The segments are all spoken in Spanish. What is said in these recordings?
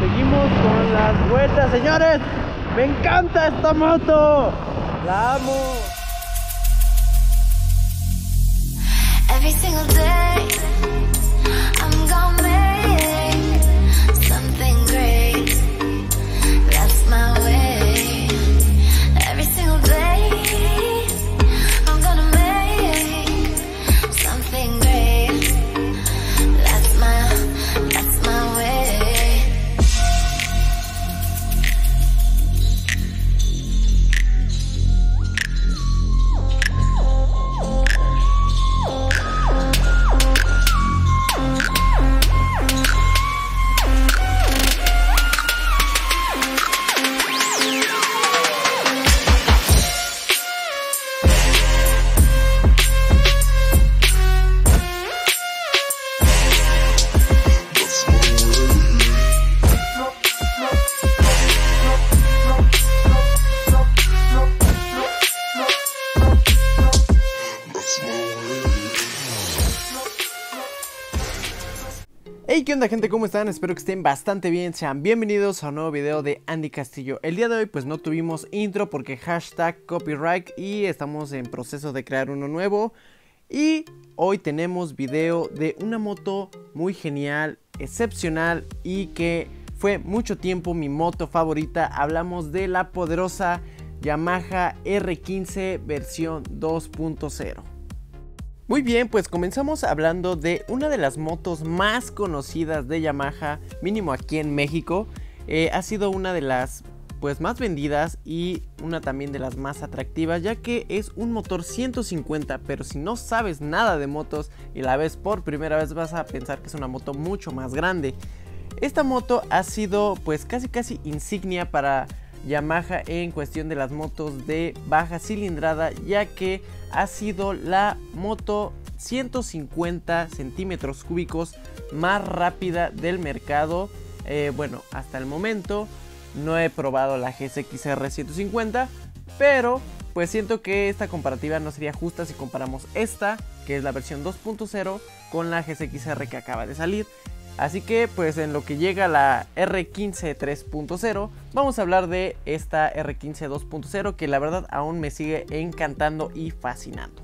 seguimos con las vueltas, señores. Me encanta esta moto, la amo. Every single day, I'm gonna make something great. That's my way. Every single day, I'm gonna make something great. That's my way. Hey, ¿qué onda, gente? ¿Cómo están? Espero que estén bastante bien. Sean bienvenidos a un nuevo video de Andy Castillo. El día de hoy pues no tuvimos intro porque hashtag copyright y estamos en proceso de crear uno nuevo. Y hoy tenemos video de una moto muy genial, excepcional y que fue mucho tiempo mi moto favorita. Hablamos de la poderosa Yamaha R15 versión 2.0. Muy bien, pues comenzamos hablando de una de las motos más conocidas de Yamaha, mínimo aquí en México. Ha sido una de las pues más vendidas y una también de las más atractivas, ya que es un motor 150, pero si no sabes nada de motos y la ves por primera vez vas a pensar que es una moto mucho más grande. Esta moto ha sido pues casi insignia para Yamaha en cuestión de las motos de baja cilindrada, ya que ha sido la moto 150 centímetros cúbicos más rápida del mercado. Bueno, hasta el momento no he probado la GSX-R 150, pero pues siento que esta comparativa no sería justa si comparamos esta, que es la versión 2.0, con la GSX-R que acaba de salir. Así que pues en lo que llega la R15 3.0 vamos a hablar de esta R15 2.0 que la verdad aún me sigue encantando y fascinando.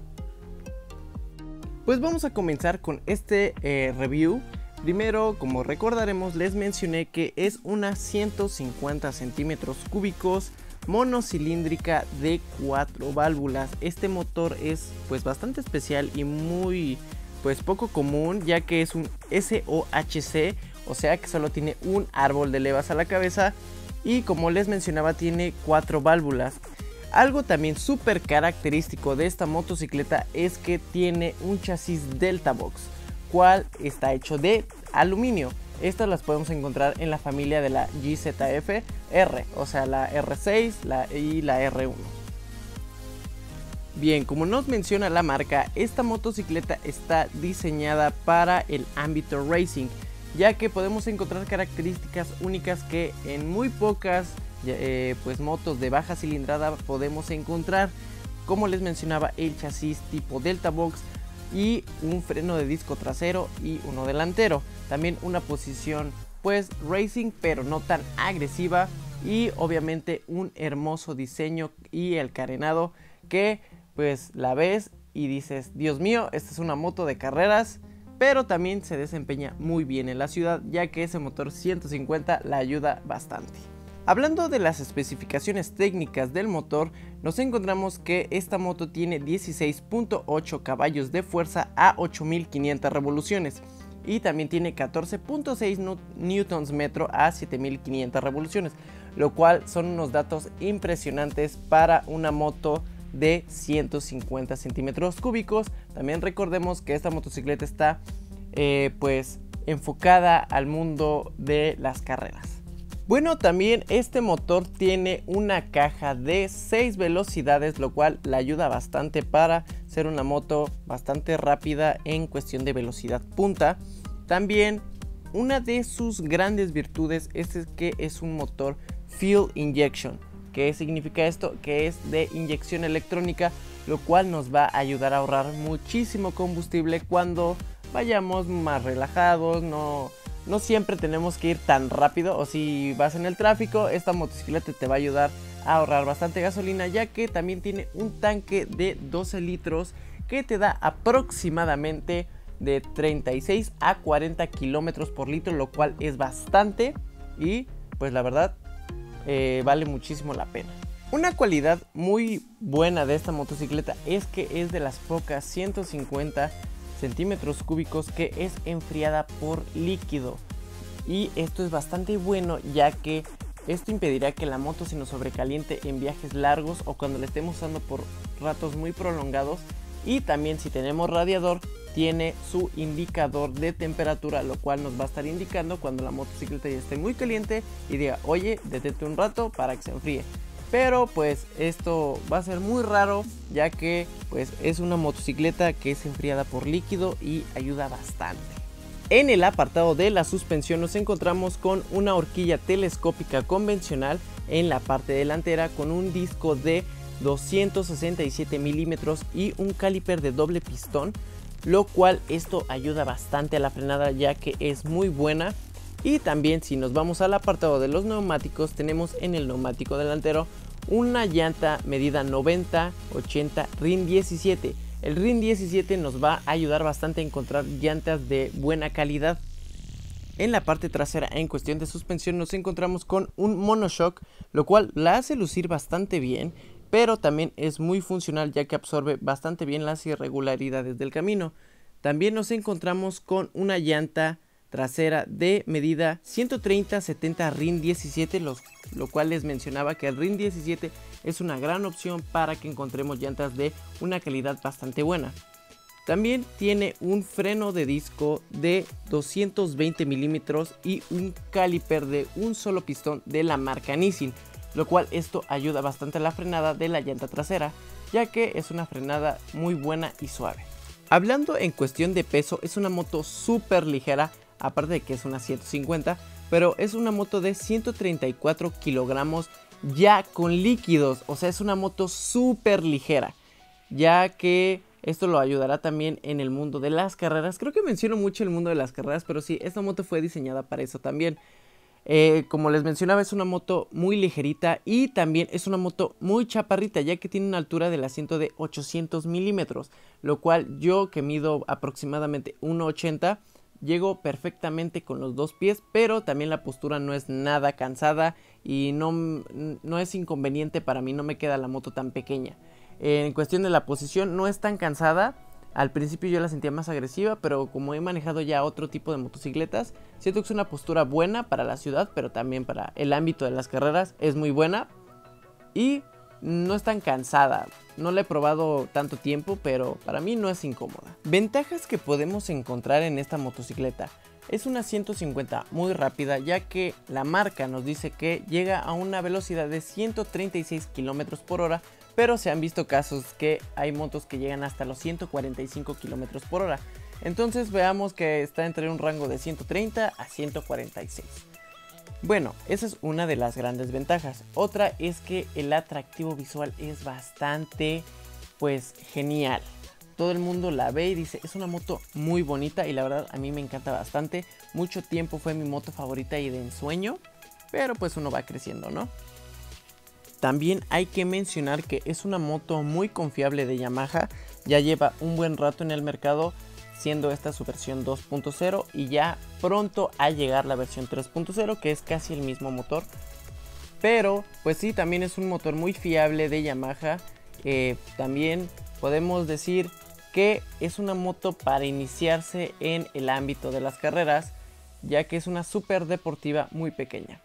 Pues vamos a comenzar con este review. Primero, como recordaremos, les mencioné que es una 150 centímetros cúbicos monocilíndrica de 4 válvulas. Este motor es pues bastante especial y muy pues poco común, ya que es un SOHC, o sea que solo tiene un árbol de levas a la cabeza y como les mencionaba tiene 4 válvulas. Algo también súper característico de esta motocicleta es que tiene un chasis Delta Box, cual está hecho de aluminio. Estas las podemos encontrar en la familia de la GZF-R, o sea la R6 y la R1. Bien, como nos menciona la marca, esta motocicleta está diseñada para el ámbito racing, ya que podemos encontrar características únicas que en muy pocas pues motos de baja cilindrada podemos encontrar, como les mencionaba, el chasis tipo Delta Box y un freno de disco trasero y uno delantero. También una posición pues racing, pero no tan agresiva, y obviamente un hermoso diseño y el carenado que pues la ves y dices, Dios mío, esta es una moto de carreras, pero también se desempeña muy bien en la ciudad, ya que ese motor 150 la ayuda bastante. Hablando de las especificaciones técnicas del motor, nos encontramos que esta moto tiene 16.8 caballos de fuerza a 8500 revoluciones y también tiene 14.6 Nm a 7500 revoluciones, lo cual son unos datos impresionantes para una moto de 150 centímetros cúbicos. También recordemos que esta motocicleta está pues enfocada al mundo de las carreras. Bueno, también este motor tiene una caja de 6 velocidades, lo cual le ayuda bastante para ser una moto bastante rápida en cuestión de velocidad punta. También una de sus grandes virtudes es que es un motor fuel injection. ¿Qué significa esto? Que es de inyección electrónica, lo cual nos va a ayudar a ahorrar muchísimo combustible cuando vayamos más relajados, no no siempre tenemos que ir tan rápido, o si vas en el tráfico, esta motocicleta te va a ayudar a ahorrar bastante gasolina, ya que también tiene un tanque de 12 litros que te da aproximadamente de 36 a 40 kilómetros por litro, lo cual es bastante y pues la verdad vale muchísimo la pena. Una cualidad muy buena de esta motocicleta es que es de las pocas 150 centímetros cúbicos que es enfriada por líquido, y esto es bastante bueno, ya que esto impedirá que la moto se nos sobrecaliente en viajes largos o cuando la estemos usando por ratos muy prolongados. Y también si tenemos radiador, tiene su indicador de temperatura, lo cual nos va a estar indicando cuando la motocicleta ya esté muy caliente y diga, oye, detente un rato para que se enfríe. Pero pues esto va a ser muy raro, ya que pues es una motocicleta que es enfriada por líquido y ayuda bastante. En el apartado de la suspensión nos encontramos con una horquilla telescópica convencional en la parte delantera con un disco de 267 milímetros y un caliper de doble pistón, lo cual esto ayuda bastante a la frenada, ya que es muy buena. Y también si nos vamos al apartado de los neumáticos, tenemos en el neumático delantero una llanta medida 90-80 RIN 17. El RIN 17 nos va a ayudar bastante a encontrar llantas de buena calidad. En la parte trasera, en cuestión de suspensión, nos encontramos con un monoshock, lo cual la hace lucir bastante bien, pero también es muy funcional, ya que absorbe bastante bien las irregularidades del camino. También nos encontramos con una llanta trasera de medida 130-70 RIN 17, lo cual les mencionaba que el RIN 17 es una gran opción para que encontremos llantas de una calidad bastante buena. También tiene un freno de disco de 220 milímetros y un caliper de un solo pistón de la marca Nissin, lo cual esto ayuda bastante a la frenada de la llanta trasera, ya que es una frenada muy buena y suave. Hablando en cuestión de peso, es una moto súper ligera, aparte de que es una 150, pero es una moto de 134 kilogramos ya con líquidos, o sea, es una moto súper ligera, ya que esto lo ayudará también en el mundo de las carreras. Creo que menciono mucho el mundo de las carreras, pero sí, esta moto fue diseñada para eso también. Como les mencionaba, es una moto muy ligerita y también es una moto muy chaparrita, ya que tiene una altura del asiento de 800 milímetros, lo cual yo, que mido aproximadamente 1,80, llego perfectamente con los dos pies, pero también la postura no es nada cansada y no es inconveniente para mí, no me queda la moto tan pequeña. En cuestión de la posición, no es tan cansada. Al principio yo la sentía más agresiva, pero como he manejado ya otro tipo de motocicletas, siento que es una postura buena para la ciudad, pero también para el ámbito de las carreras es muy buena y no es tan cansada. No la he probado tanto tiempo, pero para mí no es incómoda. Ventajas que podemos encontrar en esta motocicleta: es una 150 muy rápida, ya que la marca nos dice que llega a una velocidad de 136 km por hora, pero se han visto casos que hay motos que llegan hasta los 145 km por hora. Entonces veamos que está entre un rango de 130 a 146. Bueno, esa es una de las grandes ventajas. Otra es que el atractivo visual es bastante, pues, genial. Todo el mundo la ve y dice, es una moto muy bonita, y la verdad a mí me encanta bastante. Mucho tiempo fue mi moto favorita y de ensueño, pero pues uno va creciendo, ¿no? También hay que mencionar que es una moto muy confiable de Yamaha. Ya lleva un buen rato en el mercado, siendo esta su versión 2.0, y ya pronto a llegar la versión 3.0, que es casi el mismo motor. Pero pues sí, también es un motor muy fiable de Yamaha. También podemos decir que es una moto para iniciarse en el ámbito de las carreras, ya que es una súper deportiva muy pequeña.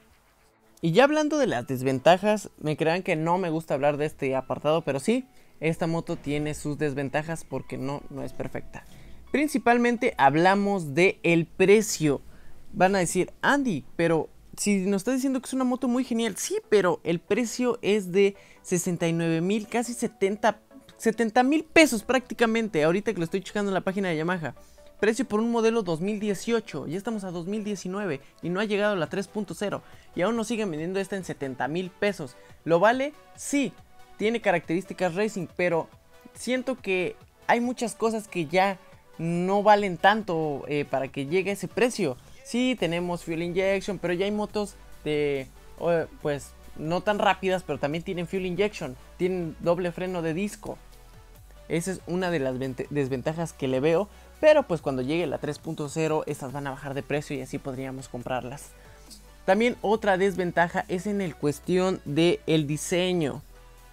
Y ya hablando de las desventajas, me crean que no me gusta hablar de este apartado, pero sí, esta moto tiene sus desventajas porque no es perfecta. Principalmente hablamos de el precio. Van a decir, Andy, pero si nos estás diciendo que es una moto muy genial, sí, pero el precio es de 69,000, casi 70,000 pesos prácticamente, ahorita que lo estoy checando en la página de Yamaha. Precio por un modelo 2018, ya estamos a 2019 y no ha llegado a la 3.0 y aún nos siguen vendiendo esta en 70,000 pesos. ¿Lo vale? Sí, tiene características racing, pero siento que hay muchas cosas que ya no valen tanto para que llegue a ese precio. Sí, tenemos fuel injection, pero ya hay motos de, pues, no tan rápidas, pero también tienen fuel injection, tienen doble freno de disco. Esa es una de las desventajas que le veo, pero pues cuando llegue la 3.0 estas van a bajar de precio y así podríamos comprarlas. También otra desventaja es en el cuestión del diseño.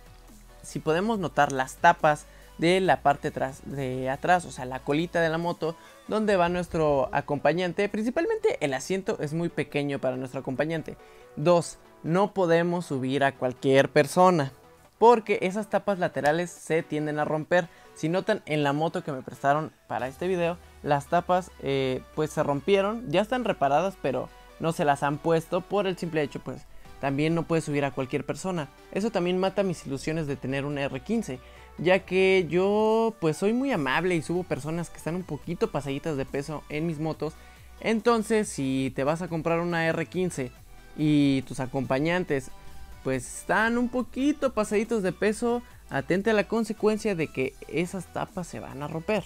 Si podemos notar las tapas de la parte de atrás, o sea la colita de la moto, donde va nuestro acompañante, principalmente el asiento es muy pequeño para nuestro acompañante. 2. No podemos subir a cualquier persona, porque esas tapas laterales se tienden a romper. Si notan en la moto que me prestaron para este video, las tapas pues se rompieron, ya están reparadas, pero no se las han puesto por el simple hecho, pues también no puedes subir a cualquier persona. Eso también mata mis ilusiones de tener una R15, ya que yo pues soy muy amable y subo personas que están un poquito pasaditas de peso en mis motos. Entonces si te vas a comprar una R15 y tus acompañantes pues están un poquito pasaditos de peso, atente a la consecuencia de que esas tapas se van a romper.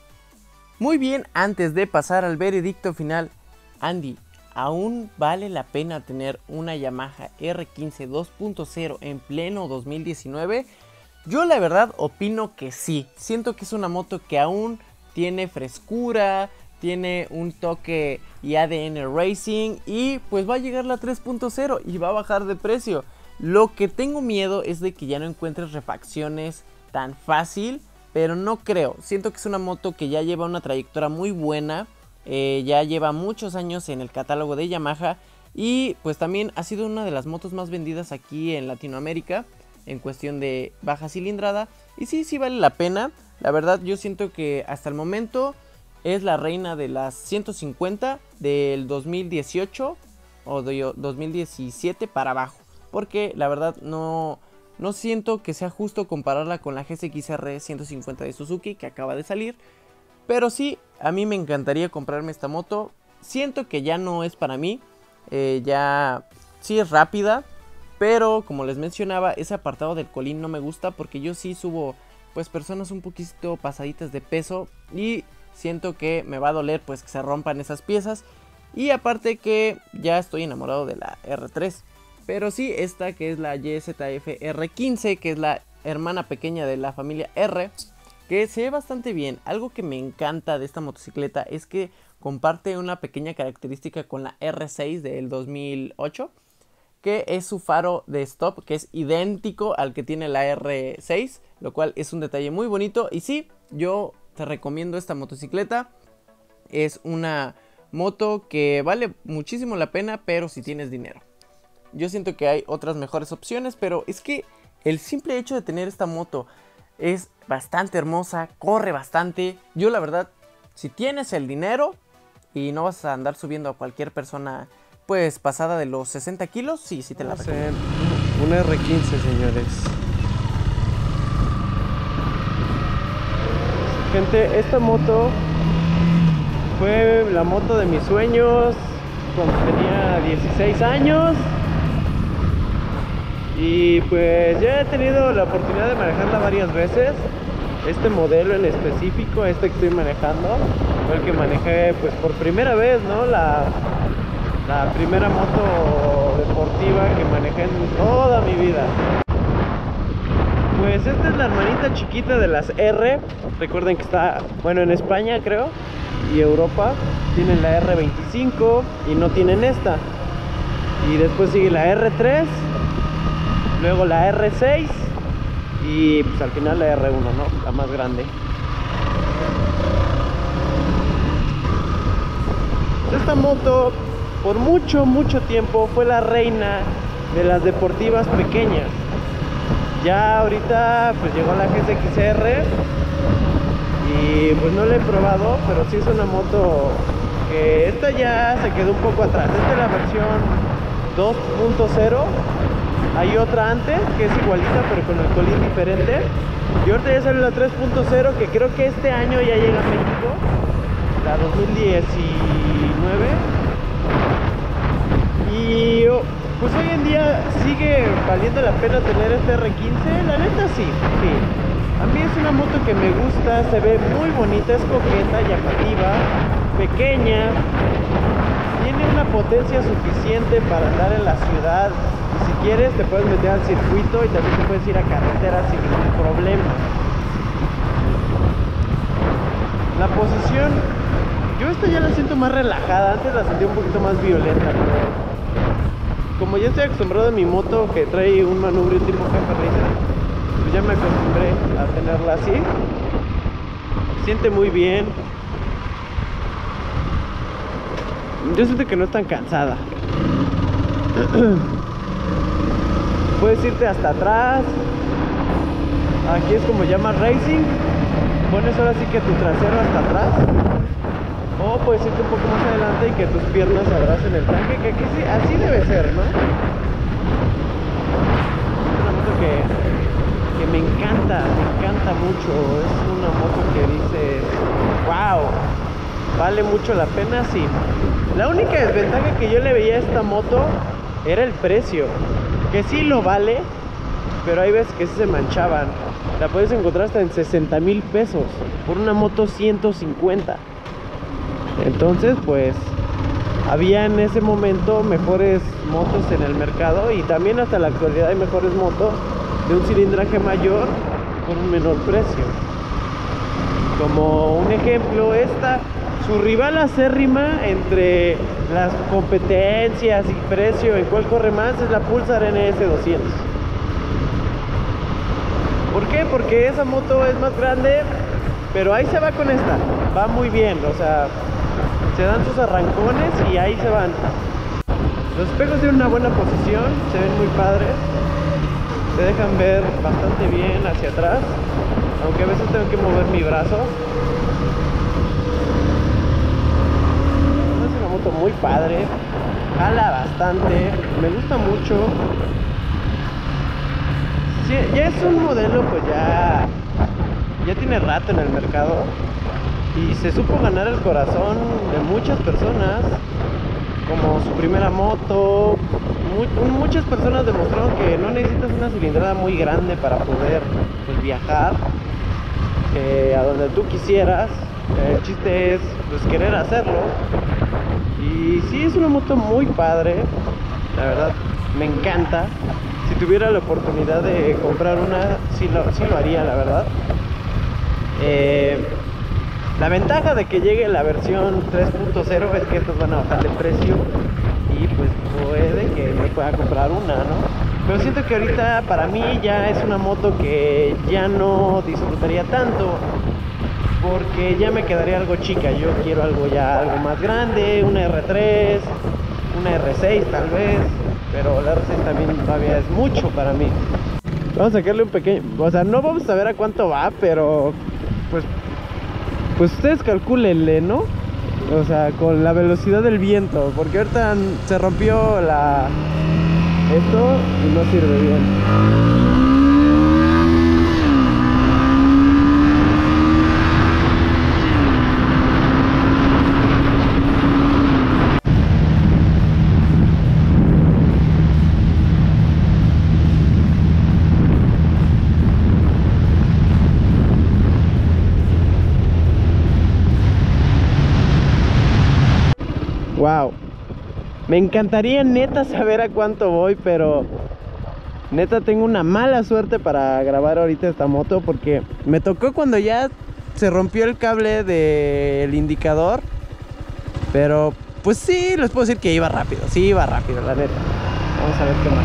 Muy bien, antes de pasar al veredicto final, Andy, ¿aún vale la pena tener una Yamaha R15 2.0 en pleno 2019? Yo la verdad opino que sí. Siento que es una moto que aún tiene frescura, tiene un toque y ADN Racing, y pues va a llegar la 3.0 y va a bajar de precio. Lo que tengo miedo es de que ya no encuentres refacciones tan fácil, pero no creo. Siento que es una moto que ya lleva una trayectoria muy buena. Ya lleva muchos años en el catálogo de Yamaha y pues también ha sido una de las motos más vendidas aquí en Latinoamérica en cuestión de baja cilindrada, y sí vale la pena. La verdad yo siento que hasta el momento es la reina de las 150 del 2018 o de 2017 para abajo, porque la verdad no siento que sea justo compararla con la GSX-R 150 de Suzuki que acaba de salir. Pero sí, a mí me encantaría comprarme esta moto. Siento que ya no es para mí. Ya sí es rápida, pero como les mencionaba, ese apartado del colín no me gusta, porque yo sí subo pues personas un poquito pasaditas de peso y siento que me va a doler pues que se rompan esas piezas. Y aparte que ya estoy enamorado de la R3. Pero sí, esta que es la YZF R15, que es la hermana pequeña de la familia R, que se ve bastante bien. Algo que me encanta de esta motocicleta es que comparte una pequeña característica con la R6 del 2008, que es su faro de stop, que es idéntico al que tiene la R6, lo cual es un detalle muy bonito. Y sí, yo te recomiendo esta motocicleta. Es una moto que vale muchísimo la pena, pero si tienes dinero. Yo siento que hay otras mejores opciones, pero es que el simple hecho de tener esta moto es bastante hermosa, corre bastante. Yo la verdad, si tienes el dinero y no vas a andar subiendo a cualquier persona pues pasada de los 60 kilos, sí te la recomiendo. Una R15, señores. Gente, esta moto fue la moto de mis sueños cuando tenía 16 años. Y pues ya he tenido la oportunidad de manejarla varias veces. Este modelo en específico, este que estoy manejando, fue el que manejé pues por primera vez, ¿no? La primera moto deportiva que manejé en toda mi vida. Pues esta es la hermanita chiquita de las R. Recuerden que está, bueno, en España creo, y Europa tienen la R25 y no tienen esta. Y después sigue la R3, luego la R6 y pues al final la R1, ¿no? La más grande. Esta moto por mucho tiempo fue la reina de las deportivas pequeñas. Ya ahorita pues llegó la GSX-R y pues no la he probado, pero sí es una moto que esta ya se quedó un poco atrás. Esta es la versión 2.0. Hay otra antes que es igualita pero con el colín diferente. Y ahorita ya sale la 3.0, que creo que este año ya llega a México, la 2019. Y pues hoy en día sigue valiendo la pena tener este R15. La neta sí. A mí es una moto que me gusta, se ve muy bonita, es coqueta, llamativa, pequeña. tiene una potencia suficiente para andar en la ciudad. Y si quieres te puedes meter al circuito y también te puedes ir a carretera sin ningún problema. La posición, yo esta ya la siento más relajada. Antes la sentí un poquito más violenta, pero como ya estoy acostumbrado a mi moto que trae un manubrio tipo Jefe Racer, pues ya me acostumbré a tenerla así. Se siente muy bien. Yo siento que no es tan cansada. Puedes irte hasta atrás. Aquí es como llama racing. Pones ahora sí que tu trasero hasta atrás. O puedes irte un poco más adelante y que tus piernas abracen el tanque, que aquí sí, así debe ser, ¿no? Es una moto que me encanta mucho. Es una moto que dices, wow, vale mucho la pena, sí. La única desventaja que yo le veía a esta moto era el precio, que sí lo vale, pero hay veces que sí se manchaban. La puedes encontrar hasta en 60,000 pesos por una moto 150. Entonces pues había en ese momento mejores motos en el mercado, y también hasta la actualidad hay mejores motos de un cilindraje mayor por un menor precio. Como un ejemplo, esta, su rival acérrima entre las competencias y precio en cuál corre más, es la Pulsar NS200. ¿Por qué? Porque esa moto es más grande, pero ahí se va con esta, va muy bien, o sea, se dan sus arrancones y ahí se van. Los espejos tienen una buena posición, se ven muy padres, se dejan ver bastante bien hacia atrás, aunque a veces tengo que mover mi brazo. Es una moto muy padre, jala bastante, me gusta mucho. Sí, ya es un modelo pues ya tiene rato en el mercado y se supo ganar el corazón de muchas personas, como su primera moto. Muchas personas demostraron que no necesitas una cilindrada muy grande para poder pues, viajar a donde tú quisieras. El chiste es pues, querer hacerlo. Y sí, es una moto muy padre, la verdad me encanta. Si tuviera la oportunidad de comprar una, sí lo haría, la verdad. La ventaja de que llegue la versión 3.0 es que estos van a bajar de precio y pues puede que me pueda comprar una, ¿no? Pero siento que ahorita para mí ya es una moto que ya no disfrutaría tanto, porque ya me quedaría algo chica. Yo quiero algo más grande, una R3, una R6 tal vez, pero la R6 también todavía es mucho para mí. Vamos a sacarle un pequeño, o sea, no vamos a ver a cuánto va, pero pues ustedes calcúlenle, ¿no? O sea, con la velocidad del viento, porque ahorita se rompió esto y no sirve bien. Wow, me encantaría neta saber a cuánto voy, pero neta tengo una mala suerte para grabar ahorita esta moto, porque me tocó cuando ya se rompió el cable del indicador. Pero pues sí, les puedo decir que iba rápido, sí iba rápido, la neta. Vamos a ver qué más.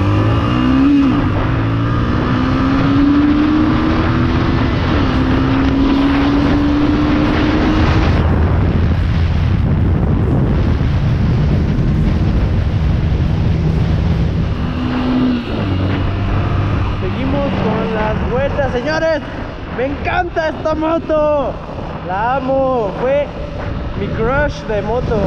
Señores, me encanta esta moto, la amo, fue mi crush de moto.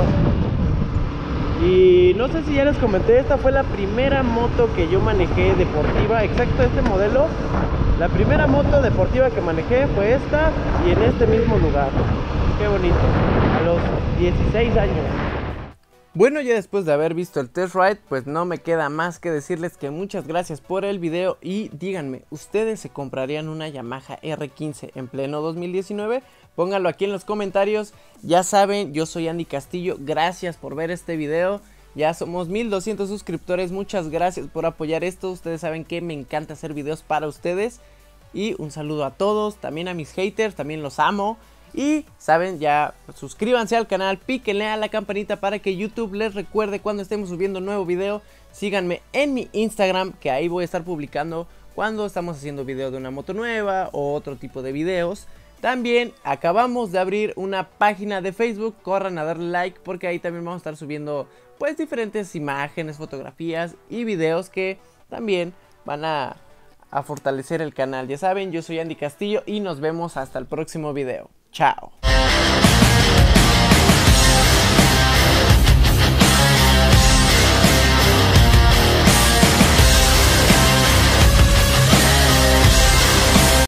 Y no sé si ya les comenté, esta fue la primera moto que yo manejé deportiva, exacto este modelo. La primera moto deportiva que manejé fue esta, y en este mismo lugar. Qué bonito, a los 16 años. Bueno, ya después de haber visto el test ride, pues no me queda más que decirles que muchas gracias por el video. Y díganme, ¿ustedes se comprarían una Yamaha R15 en pleno 2019? pónganlo aquí en los comentarios. Ya saben, yo soy Andy Castillo, gracias por ver este video. Ya somos 1200 suscriptores, muchas gracias por apoyar esto. Ustedes saben que me encanta hacer videos para ustedes. Y un saludo a todos, también a mis haters, también los amo. Y saben, ya suscríbanse al canal, píquenle a la campanita para que YouTube les recuerde cuando estemos subiendo un nuevo video. Síganme en mi Instagram, que ahí voy a estar publicando cuando estamos haciendo video de una moto nueva o otro tipo de videos. También acabamos de abrir una página de Facebook, corran a darle like porque ahí también vamos a estar subiendo pues diferentes imágenes, fotografías y videos que también van a fortalecer el canal. Ya saben, yo soy Andy Castillo y nos vemos hasta el próximo video. Chao.